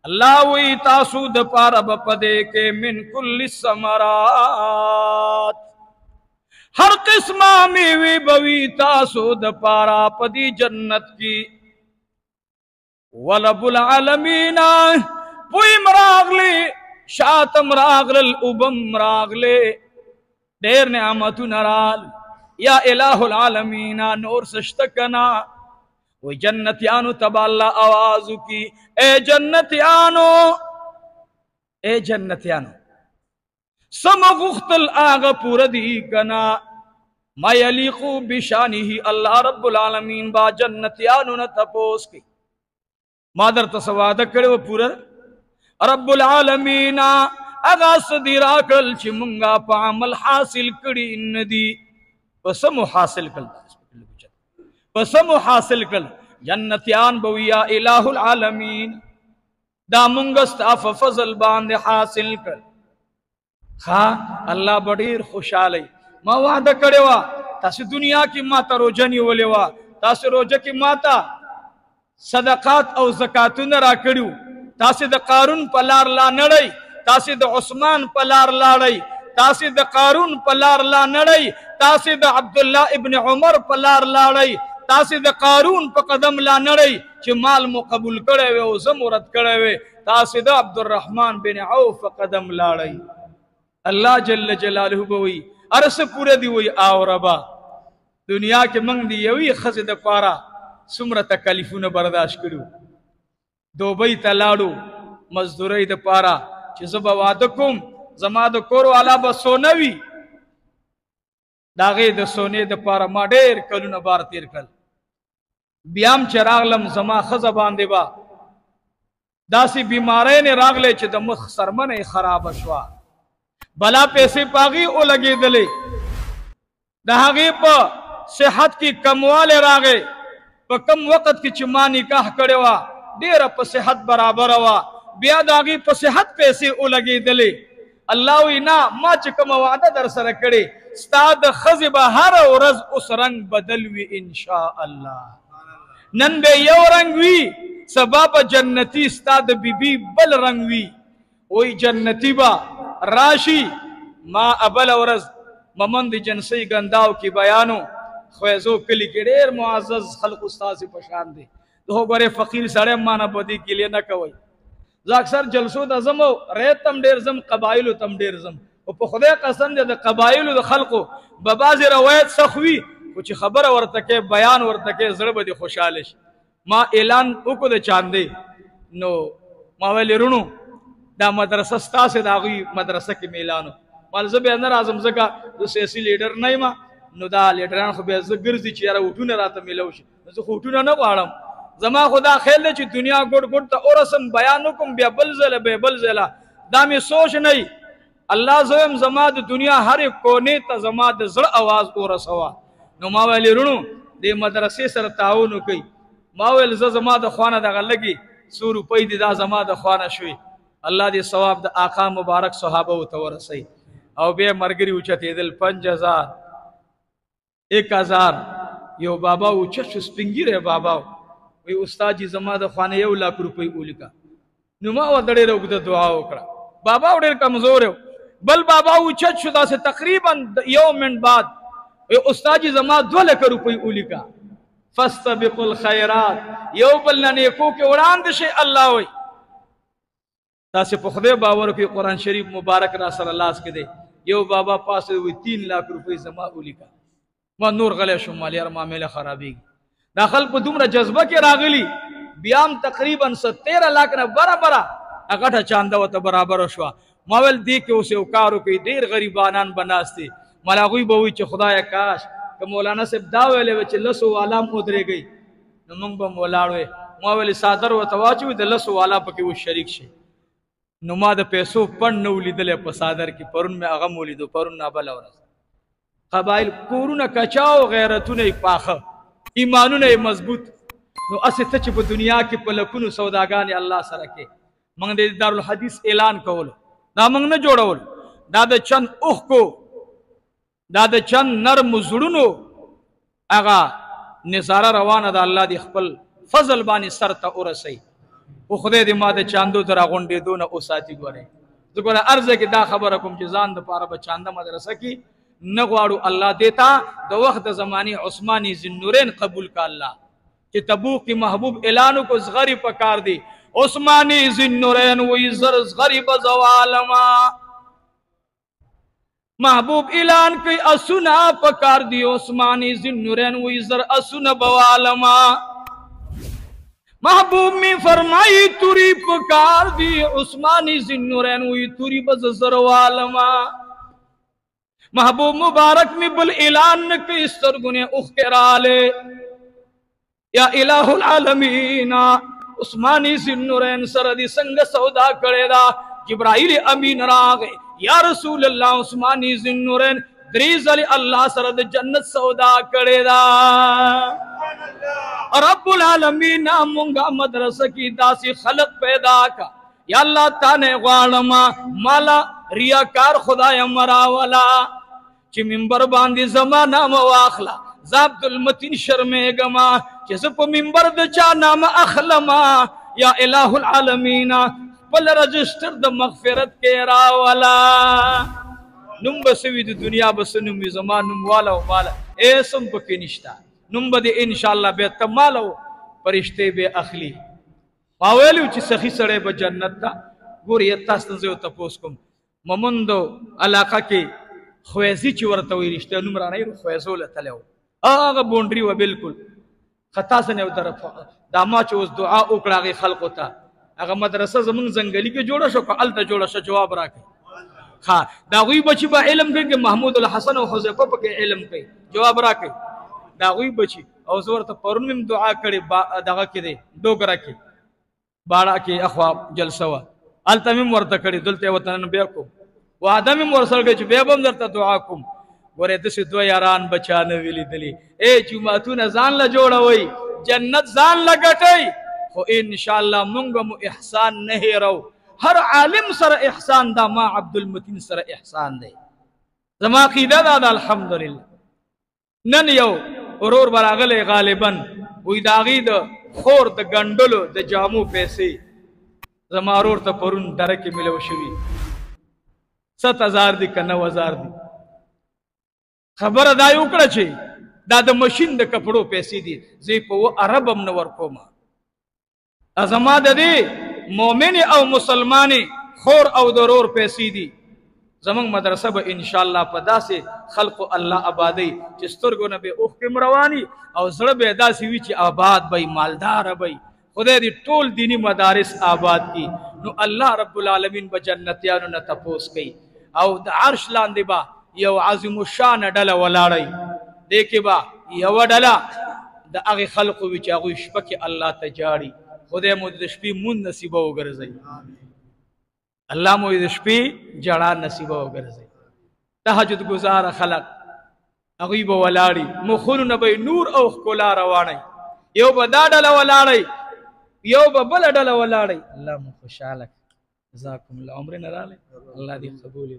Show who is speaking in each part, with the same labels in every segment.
Speaker 1: اللہ وی تاسو د پارا بپدے کے من کل الثمرات ہر قسمہ میوی بوی تاسو د پارا پدی جنت کی ولب العالمین پوئی مراغلے شاتم راغل اوبم راغلے دیر نعمتو نرال یا الہ العالمین نور سشتکنا وی جنتیانو تبا اللہ آوازو کی اے جنتیانو سمغختل آغا پورا دی کنا ما یلیقو بشانی اللہ رب العالمین با جنتیانو نتپوس کی مادر تسوادہ کرے وہ پورا رب العالمین اغا صدی راکل چی منگا پا عمل حاصل کری اندی پسمو حاصل کل پسمو حاصل کل جنتیان بویا الہ العالمین دا منگستا فضل باند حاصل کل خواہ اللہ بڑیر خوشحالی ما وعدہ کرے وا تاسی دنیا کی ماتا روجنی ولی وا تاسی روجہ کی ماتا صدقات او زکاتون را کریو تاسی دا قارون پلار لا نڑی تاسی دا عثمان پلار لاڑی تاسی دا قارون پلار لا نڑی تاسی دا عبداللہ ابن عمر پلار لاڑی تاسی دا قارون پا قدم لا نڑی چی مال مقبول کرے وے او زمورت کرے وے تاسی دا عبدالرحمن بن عوف قدم لاڑی اللہ جل جلالہ بوئی عرص پورے دی وی آو ربا دنیا کے منگ دی یوی خزد پارا سمر تکلیفون برداشت کرو دوبئی تلاڑو مزدوری دا پارا چی زبا وعدکم زما دا کورو علا با سونوی داغی دا سونے دا پارا ما دیر کلون بار تیر کل بیام چی راغلم زما خز باندے با داسی بیمارین راغلے چی دا مخ سرمن خراب شوا بلا پیسے پاگی او لگی دلے داغی پا صحت کی کموالے راگے پا کم وقت کی چی ما نکاح کرے وا دیر پا صحت برابر وا بیا داغی پا صحت پیسے او لگی دلے اللہ وی نا ما چکم وعدہ در سر کرے ستاد خزب ہر ورز اس رنگ بدلوی انشاءاللہ نن بے یو رنگ وی سباب جنتی ستاد بی بی بل رنگ وی وی جنتی با راشی ما ابل ورز ممند جنسی گنداو کی بیانو خویزو کلی کے دیر معزز خلق استاذی پشان دے تو گورے فقیر سڑے مانا بدی کے لئے نہ کوئی زاکسر جلسو دا زمو ریت تم دیر زم قبائلو تم دیر زم و پا خدای قسم دے دا قبائلو دا خلقو ببازی روایت سخوی کچھ خبر ورتکے بیان ورتکے ضرب دی خوشحالش ما اعلان اکو دا چاندے نو ماویلی رونو دا مدرسہ ستا سے دا غی مدرسہ کی میلانو مالزب اندر آزم زکا دو سیاسی لیڈر نہیں ما نو دا لیڈران خو بیزا گرزی چی یارا اٹھونا راتا ملوشی نو اٹھونا نو آرام زما خدا خیل دے چی دنیا گوڑ گوڑ تا اورسم بیانو کم بیا بلزل بے بلزلا دا میں سوچ نہیں اللہ زویم زما دا دنیا ہر کونے تا زما دا زر آواز اورسوا نو ماویلی رونو دے مدرسے سر تعاونو کئی ماویل زما دا خوانا دا غلگی سورو پی دی دا زما دا خوانا شوی اللہ دی ثواب دا آقا مبارک صحابہ و تورسی او بے مرگری اوچھتے دل 5000 1000 یو بابا اوچھت شو سپنگی رہے بابا وی استاد جی زما دا خوانے 1 لاکھ روپے اولی کا نما و دڑے رو گدہ دعا اکڑا بابا اڑیر کمزور ہے بل بابا اوچھت شو دا سے تقریباً یوم من بعد وی استاد جی زما 2 لاکھ روپے اولی کا فاستبقوا الخیرات یو بلنا نیکو کے اڑان دشے اللہ ہوئی دا سے پخدے باور کی قرآن شریف مبارک را صلی اللہ اس کے دے یو بابا پاس ہوئی 3 لاکھ روپے زما اولی کا وہ نور غلے شمالی ارمامیل خرابی گی داخل پا دومرا جذبہ کے راغلی بیام تقریباً 13 لاکھ نا برا برا اگٹھا چاندہ و تا برابر شوا ماول دیکھ کے اسے اکارو کی دیر غریبانان بناستے ملاغوی بوئی چھ خدای کاش کہ مولانا سے داوے لے وچھ لسو والا مدرے گئی نمونگ با مولاڑوے ماول سادر و تواچوی دا لسو والا پا کی وہ شریک شے نما دا پیسو پن نولی دلے پا سادر کی پرن میں اغم ولی دو پرن نابل ورز قبائل کورون کچاو غیرتون ایک پاخر ایمانون ای مضبوط نو اسے تچ پا دنیا کی پلکونو سوداگانی اللہ سرکے منگ دے دارالحدیث اعلان کولو دا منگ نہ جوڑولو دا دا چند اوخ کو دا دا چند نرم زڑنو اگا نظارہ روانہ دا اللہ دی خپل فضل بانی سر تا ارسی او خدای دې ما د چاندو تر غونډې دونه او ساتي ګوره زګوره ارزه کې دا خبره کوم چې ځان د پاره به چانده مدرسه کې نه غواړو الله دیتا د وخت د زماني عثماني ذنورین قبول کا الله چې تبوک کی محبوب اعلان کو زغری پکار دی عثماني ذنورین وی زر زغری بزوالما محبوب اعلان کی اسنا پکار دی عثماني ذنورین وی زر اسنا بوالما محبوب میں فرمائی توری پکار دی عثماني ذنورین وی توری بز زر والما محبوب مبارک میں بل اعلان کی استرگنے اخرالے یا الہ العالمین عثماني ذنورین سردی سنگ سودا کرے دا جبرائیل امین راغے یا رسول اللہ عثماني ذنورین دریز علی اللہ سرد جنت سودا کرے دا رب العالمین مونگا مدرسہ کی داسی خلق پیدا کا یا اللہ تانے غالما مالا ریاکار خدای مراولا چی منبر باندی زمانہ مواخلا زابد المتین شرمے گما چی زپ منبر دچا نام اخلما یا الہ العالمین پل رجسٹر دا مغفرت کے راولا نم بسوی دی دنیا بسنمی زمان نم والا و مالا ایسم پکی نشتا نم بدی انشاءاللہ بیت مالا و پرشتے بے اخلی پاویلیو چی سخی سڑے با جنت تا گوری اتاستنزیو تپوس کم ممندو علاقہ کی خویزی چی ورطوی رشتے نمرانای رو خویزو لتلیو آغا بونڈری و بالکل خطا سنیو طرف داما چی اس دعا اکڑاغی خلقو تا اگا مدرسہ زمان زنگلی کے جوڑا شو که علتا جوڑا شو جواب راکی خواہ داغوی بچی با علم کئی کہ محمود الحسن و حضیفہ پا کے علم کئی جواب راکی داغوی بچی او زورتا پرون میں دعا کری داغا کی دے دوگرا کی باڑا کی اخواب جلسوا علتا میں ورطا کری دلتے وطنن بیاکو وعدہ میں مرسل گئی چو بیابم درتا دعا کم گورے دسی دو یاران بچانے ویلی دلی اے جمعتون زان لجوڑا ہوئی جنت زان لگٹئی خو انشاءاللہ منگم احسان نہیں رو ہر عالم سر احسان دا ما عبدالمتین سر احسان دے زما قیدہ دا الحمدللہ نن یو ورور براغل غالباً وی داغی دا خور دا گنڈلو دا جامو پیسے زما رور تا پرون درکی ملو شوی 7,000 دی که 9,000 دی خبر دا یو کڑا چھے دا دا مشین دا کپڑو پیسی دی زی پا وہ عربم نور کوما ازما دا دی مومن او مسلمانی خور او درور پیسی دی زمان مدرسہ با انشاءاللہ پدا سے خلق اللہ آبادی چسترگو نبی اوخ کے مروانی او زرب ادا سیوی چی آباد بای مالدار بای خدای دی ٹول دینی مدارس آباد کی نو اللہ رب العالمین با جنتیانو نتپوس کئی او دا عرش لاندی با یو عظیم الشان ڈالا ولاڑی دیکھے با یو ڈالا دا اغی خلقو وچ اغوی شپک اللہ تجاری خدای مدد شپی من نصیبہ وگرزی اللہ مدد شپی جڑا نصیبہ وگرزی تحجد گزار خلق اغوی با ولاڑی مخونو نبی نور اوخ کلا روانی یو با دا ڈالا ولاڑی یو با بلا ڈالا ولاڑی اللہ مخشالک جزاکم اللہ عمر نرالے اللہ دی قبولی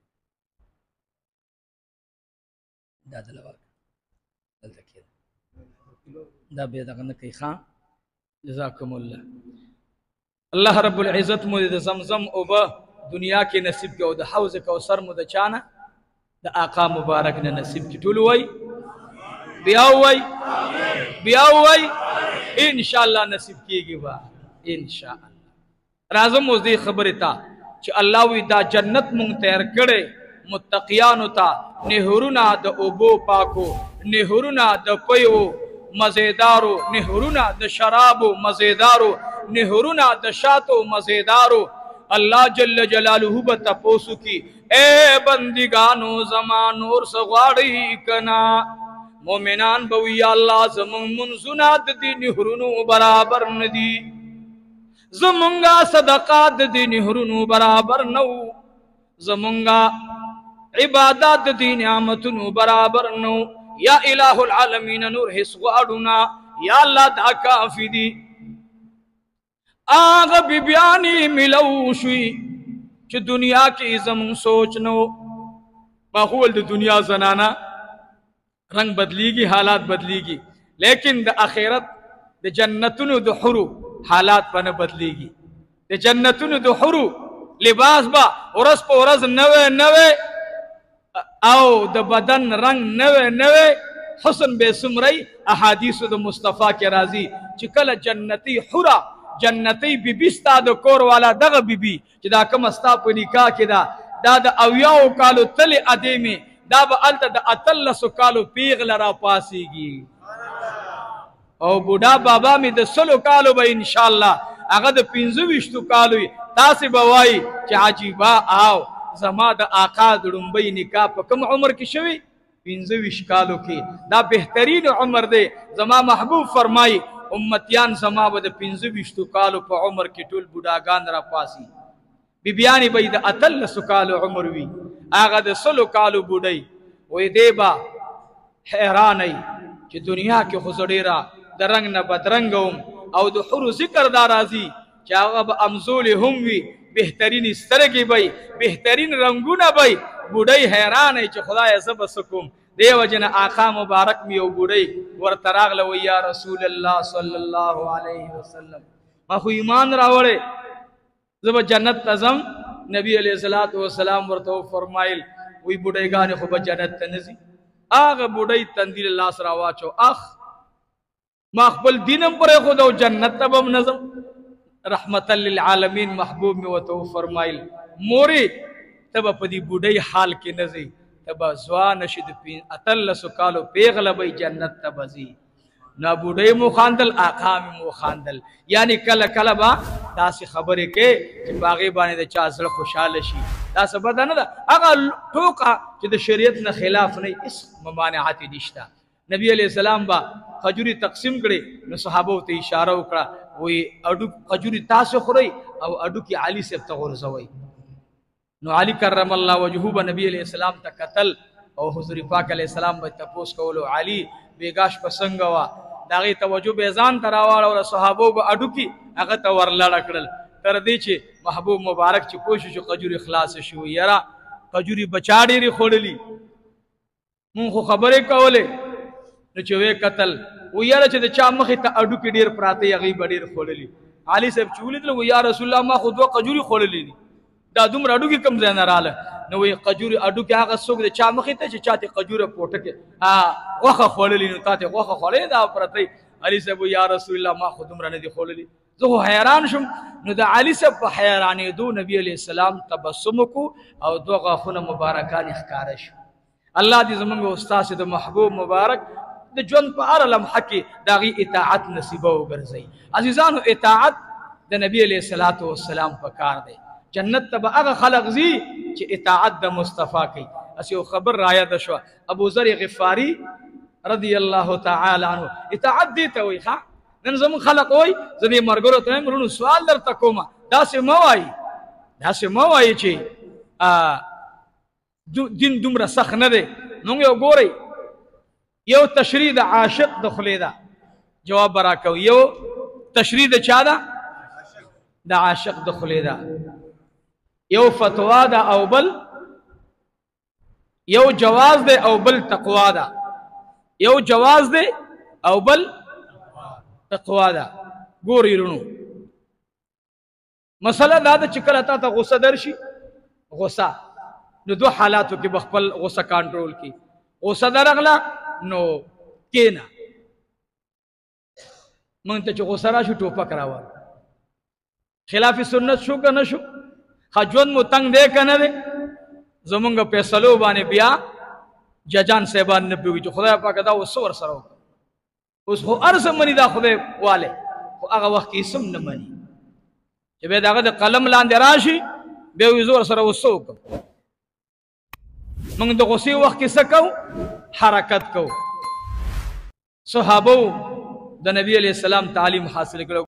Speaker 1: دا دلوار دلتا کیا دا بیدا غنکی خان جزاکم اللہ اللہ رب العزت مدد زمزم اوبا دنیا کے نصیب کے او دا حوز کوثر مدد چانا دا آقا مبارک نے نصیب کی ٹولوائی بیاوائی بیاوائی انشاءاللہ نصیب کی گی با انشاءاللہ رازم وزدی خبر تا چی اللہ وی دا جنت منتیر کڑے متقیانو تا نہرونا دا اوبو پاکو نہرونا دا پیو مزیدارو نہرونا دا شرابو مزیدارو نہرونا دا شاتو مزیدارو اللہ جل جلالہ بتا پوسو کی اے بندگانو زمان اور سغاڑی کنا مومنان بوی اللہ زمان منزنات دی نہرونو برابر ندی زمانگا صدقات دی نہرونو برابر نو زمانگا عبادات دی نعمتنو برابر نو یا الہ العالمین نور حس غاڑنا یا اللہ دا کافی دی آغا بی بیانی ملو شوی چھ دنیا کی زمان سوچنو ماحول دا دنیا زنانا رنگ بدلی گی حالات بدلی گی لیکن دا آخرت دا جنتنو دا حرو حالات باندې بدليږي د جنتونو د حورو لباس با ورځ په ورځ نوې او د بدن رنگ نوې حسن بے سمرئی احادیث د مصطفی کې راضی چې کله جنتی حورا جنتی بیبی ستا د کور والا دغه بیبی چې دا کوم ستا په نکاح کې دا د اویاو کالو تل ادمه دا به الته د اتلسو کالو پیغله را پاسیږي او بوډا بابا می د 100 کالو به ان شاء الله هغه د 25 کالو تاسو به وای چې عجیبا او زما د آقا د لومبۍ نکاح په کوم عمر کې شوی 25 کالو کې دا بهترین عمر دی زما محبوب فرمای امتیان زما به د 25 کالو په عمر کې ټول بوډاګان را پاسي بیبیانی به د اتلسو کالو عمر وی هغه د 100 کالو بوډۍ وې دی با حیرانای چې دنیا کې خو ډیره د رنگ نه بدرنګوم او د حور ذکر دا راځي چې هغه به امزول هم وي بهترین سترګې وي بهترین رنگونه وي بوډۍ حیران چې خدای زب سکم دیو جن آقا مبارک می او بوډۍ ورته راغله و یا رسول الله صلی الله علیه وسلم ما خو ایمان راوړې زب جنت تزم نبی علیہ الصلوۃ والسلام ورته فرمایل وی بوډایګان خو به جنت ته نزي هغه بوډۍ تندیل الله سره واچو اخ ما خپل دینم پر خود او جنت ته بم نظم رحمت للعالمین محبوب می وته فرمایل موري تب په دې بوډۍ حال کې نزي تب ځوان شید پین اتلسو کالو پیغله به جنت ته بزي نا بوډۍ مو خاندل آقا مو خاندل یعنی کله کله با داسې خبرې کې چې باغې باندې د چا زړه خوشاله شي دا څه بد نه ده هغه ټوکه چې د شریعت نه خلاف نه هیڅ ممانعت نشته نبی علیہ السلام با خجوری تقسیم کړي نو صحابه ته اشاره وکړه وی اډو خجوری تاسو خوري او اډو کې علي سب ته ورزوي نو علي کرم الله وجهه نبی علیہ السلام ته قتل او حضور پاک علیہ السلام به تپوس کولو علي بیگاش پسنګ وا داغه توجه به ځان تراواله او صحابه به اډو کې هغه ته ورلړ کړل تر دې چې محبوب مبارک چې کوشش خجوری خلاص شو یرا خجوری بچاړي خړلی مون خو خبره کوله نو چې وې قتل و یاره چې د چا مخې ته اډو کې ډیر پراته یغي ډیر خړلی علي صاحب چولې و یا رسول الله ما خو دوه قجوري خړلې دا دومره اډو کې کم ځای نه رااله نو وې قجوري اډو کې هغه څوک د چا مخې ته چې چاته قجوره پوټه کې وخه خړلې نو تاته وخه خړلې دا پرته علي صاحب یا رسول الله ما خو دومره نه دي خړلې زه حیران شم نو د علي صاحب په حیرانې دو نبی علیہ السلام تبسم کو او دوغه خونه مبارکان ښکار شو الله دې زمونږ استاد د محبوب مبارک د ژوند په هر لمحه کې داغي اطاعت نصیب وګرځي عزیزانو اطاعت د نبی علیہ الصلوۃ والسلام په کار دی جنت ته هغه خلق زی چې اطاعت د مصطفی کوي اسیو خبر رایا شو ابو ذر غفاری رضی الله تعالی عنہ اطاعت دی ته وي ښا نن زمون خلق وای زدي مرګرو ته مرونو سوال درته کوم دا سه مو وای چې دین دومره سخت نه دی نو یو ګوري یو تشریح د عاشق د خلیدا جواب برا کو یو تشریح د چا دا د عاشق د خلیدا یو فتوا دا او بل یو جواز دے او بل تقوا دا یو جواز دے او بل تقوا دا ګوري رونو مسله دا د چکل تا ته غصه درشي غصه نو دو حالاتو کې بخپل غصه کنټرول کی غصه درغلا نو کینا مونږ ته چې غصه راشي ټوپک راوړ خلاف سنت شو که نه شو خجون مو تنگ دی که نه دی زمونږ فیصلو باندې بیا ججان صاحبان نه پوهېږي چې خدای پاکه دا اوس څه ورسره وکړه اوس خو هر څه مني دا خدای والی خو هغه وخت کې هېڅ هم نه مني چې بیا د هغه د قلم لاندې راشي بیا وایي زه ورسره اوس څه وکړم موږ د غصې وخت کې څه کوو حرکت کوو صحابو د نبی علیہ السلام تعلیم حاصل کړو